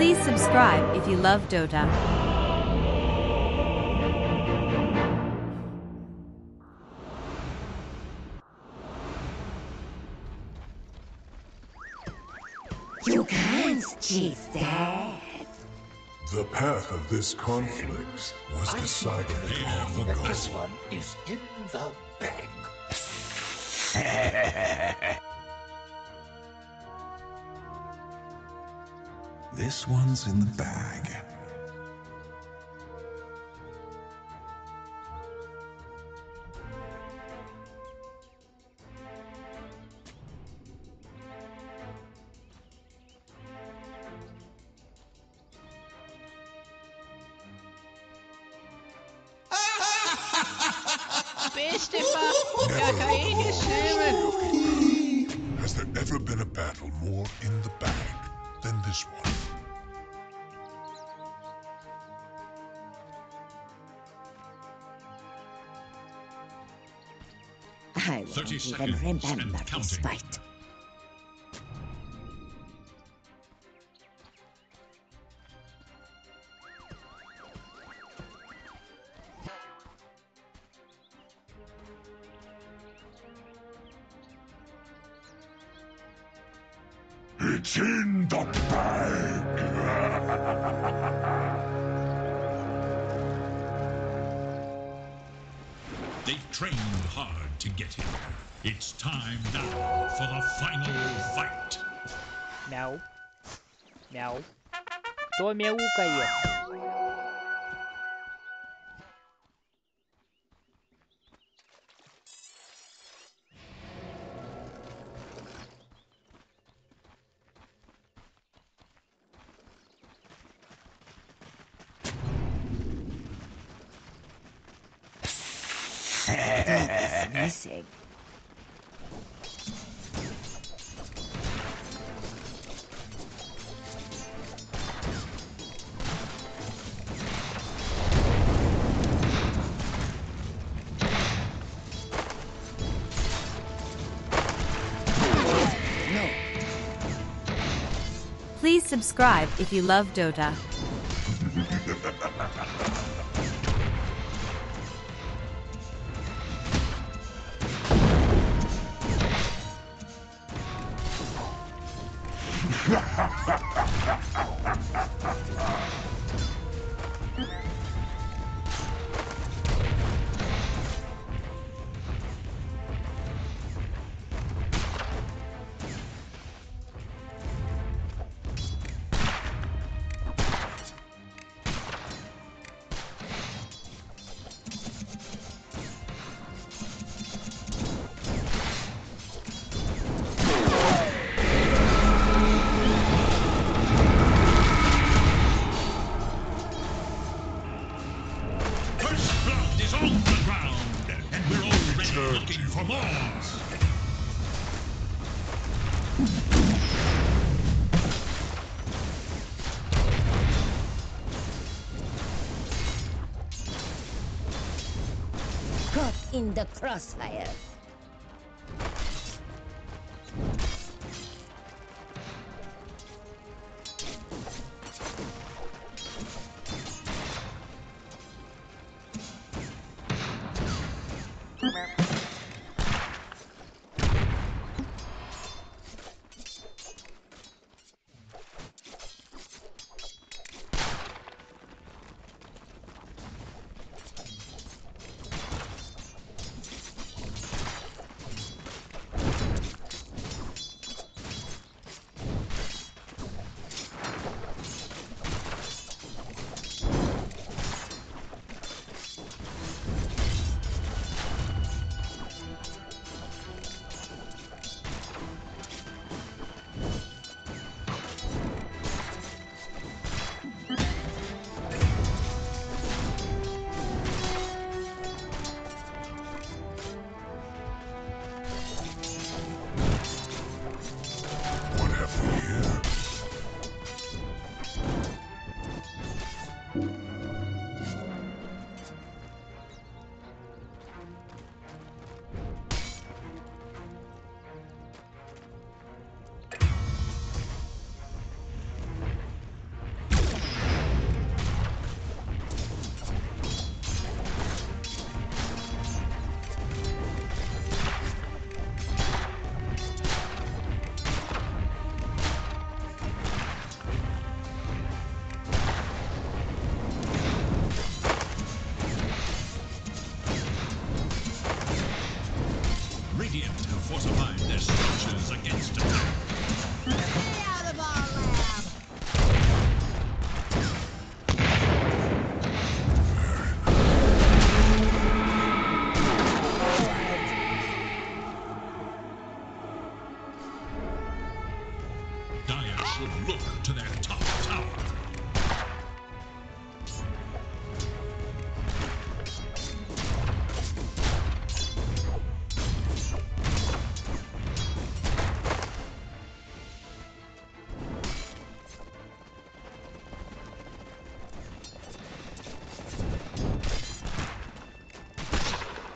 Please subscribe if you love Dota. You can't cheat that. The path of this conflict was decided long ago. This one is in the bag. This one's in the bag. Beste Kakae-Geschrieben. Has there ever been a battle more in the bag than this one? I won't 30 even seconds remember and this counting. fight. It's in the bag! They've trained hard to get here. It's time now for the final fight. Мяу. Мяу. Кто мяукает? It's missing. No. Please subscribe if you love Dota. First blood is on the ground, and we're already looking for more. Caught in the crossfire.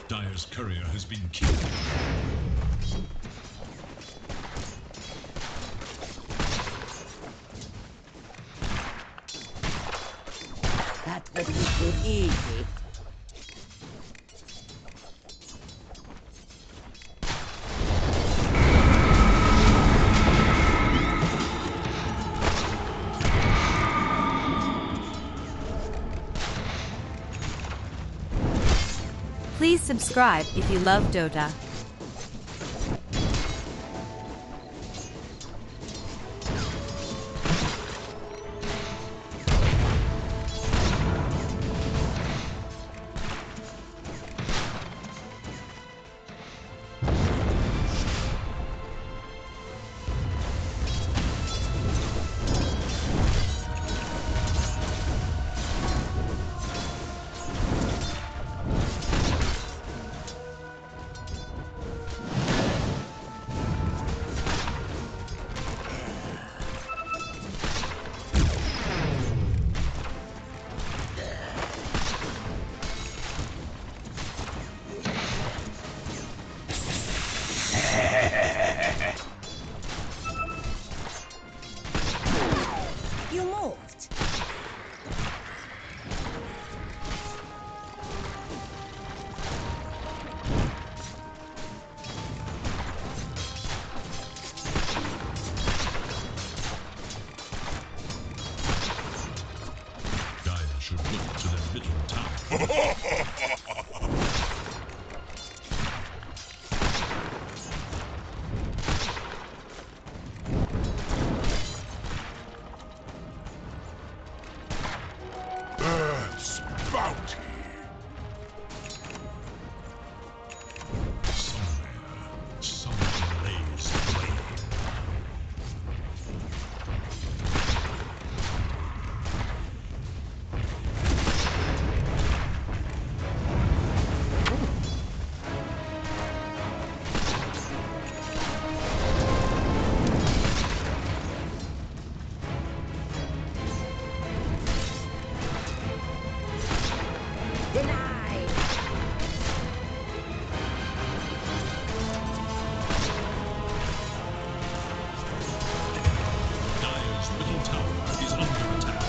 Dire's courier has been killed. That would be too easy. Please subscribe if you love Dota. You moved. Dire should look to their middle tower. Earth's bounty. Somewhere, someone lays blame. Denied. Dire's middle tower is under attack.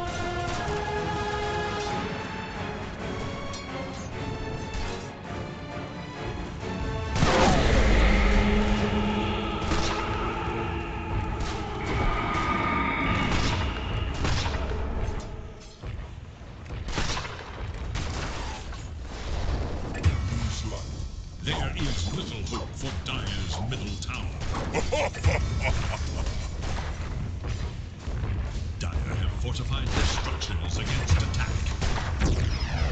There is little hope for Dire's middle tower. Dire have fortified their structures against attack.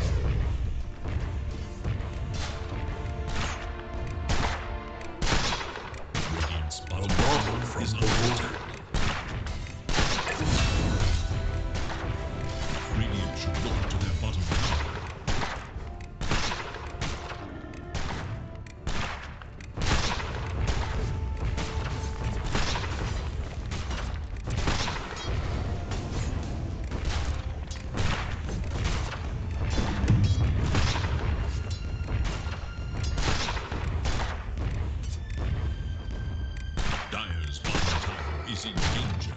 Radiant's bottom tower is under attack. Radiant should look to their bottom tower. Dire's bottom tower is in danger.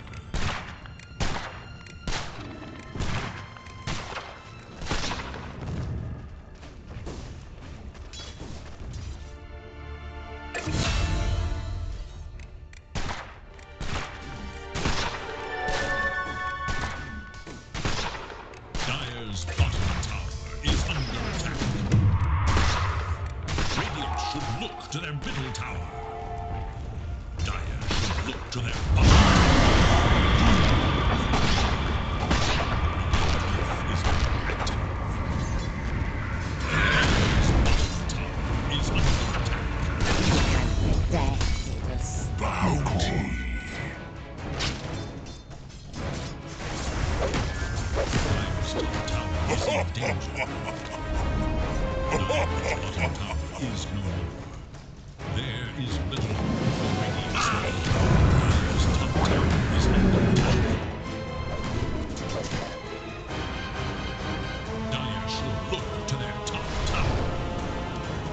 Dire's bottom tower is under attack. Radiant should look to their middle tower. Dire should look to their bottom is active. Dire's bottom tower is under attack. That little Bounty. Dire's top tower is in danger. Dire's bottom tower is no more. There is little hope for Radiant's middle tower. Dire's top tower is under attack. Dire should look to their top tower.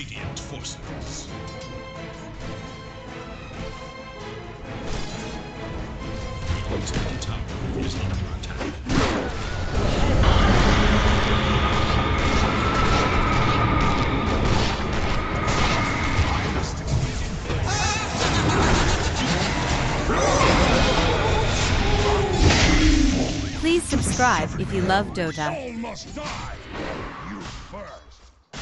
Radiant forces. Radiant's middle tower is under attack. Please subscribe if you love Dota. All must die. You first.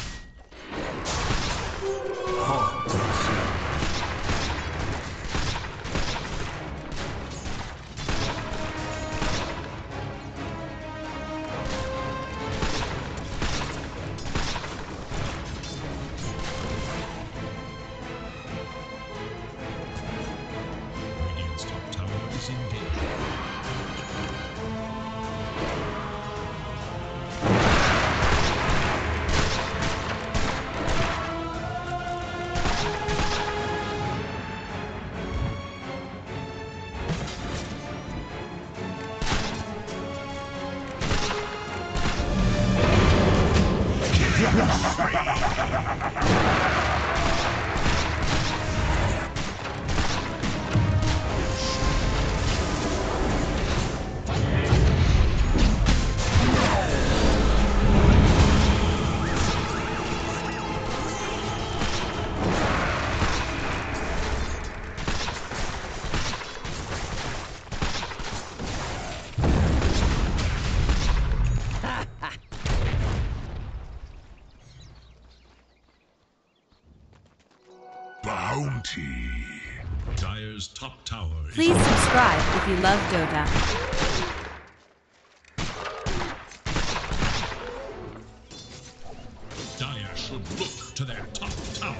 Radiant's top tower is in danger. Bounty. Dire's top tower is Please subscribe if you love Dota. Dire should look to their top tower.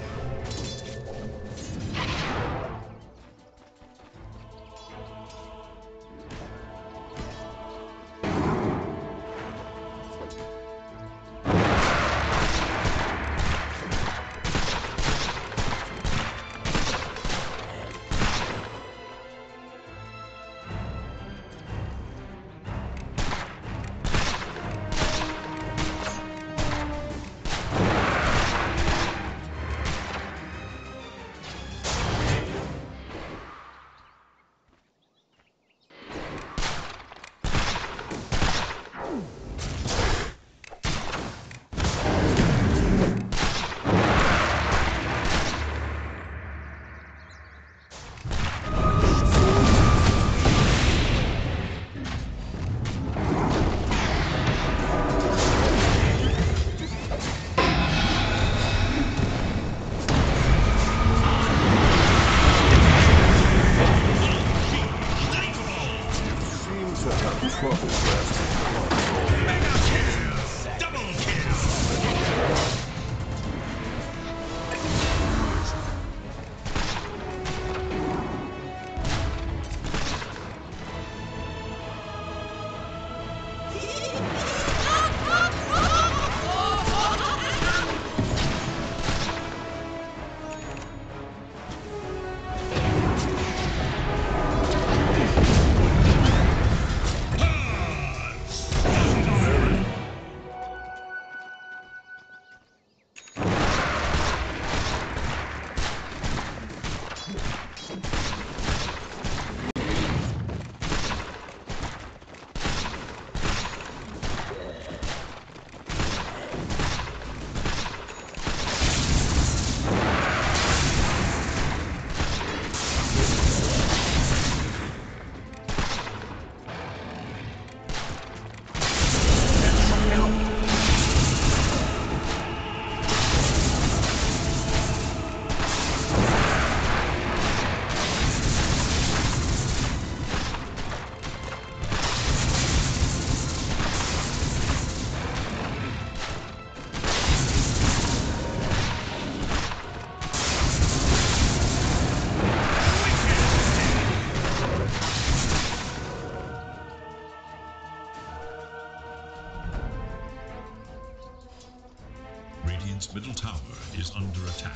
Radiant's middle tower is under attack.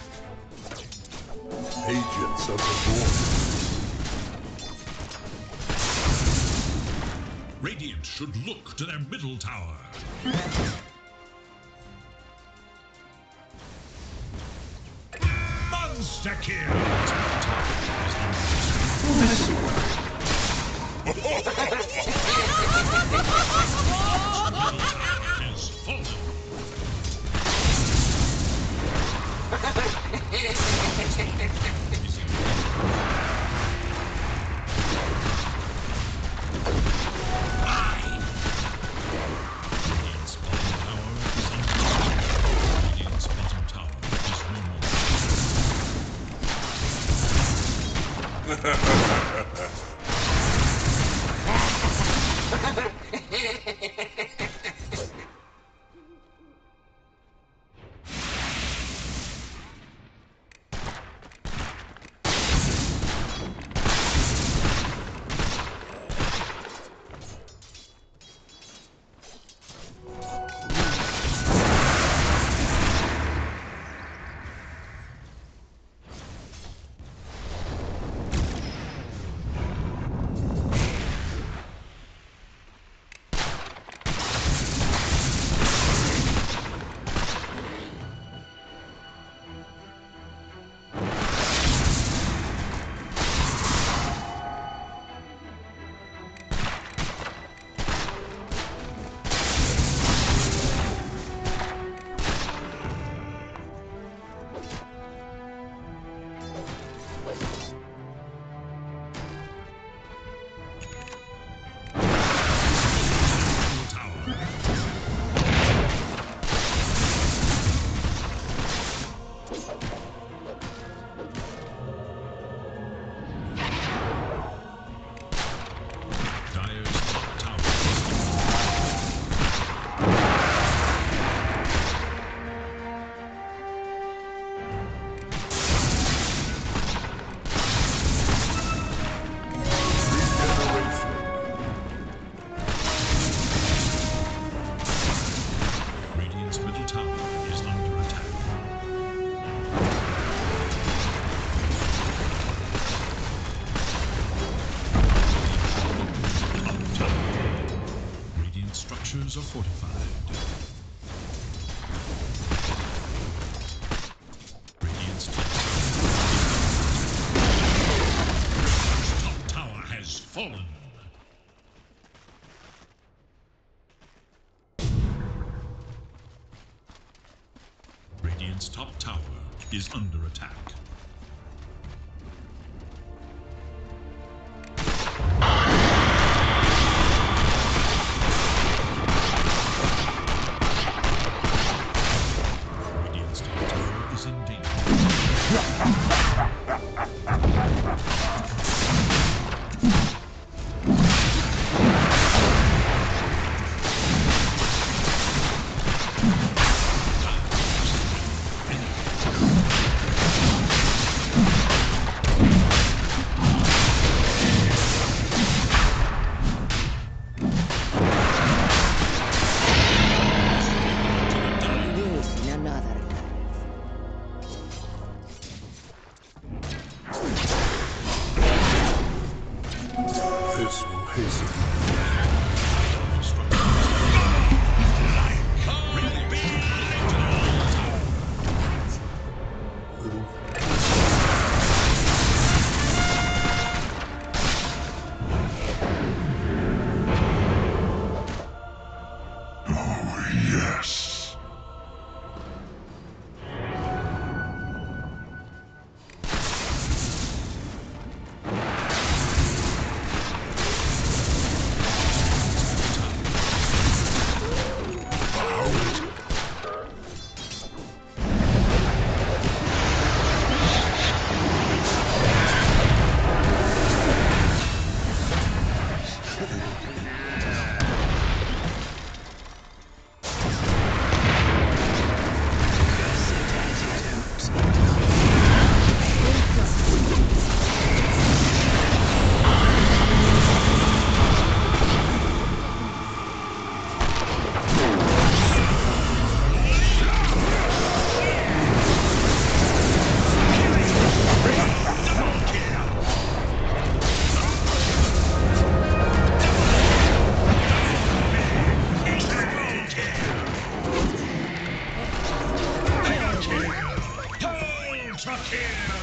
Agents of the Void. Radiant should look to their middle tower. Insta-kill! Has fallen. Radiant's bottom tower is under attack. Structures are fortified. Radiant's top tower has fallen. Radiant's top tower is under attack. Ultra kill!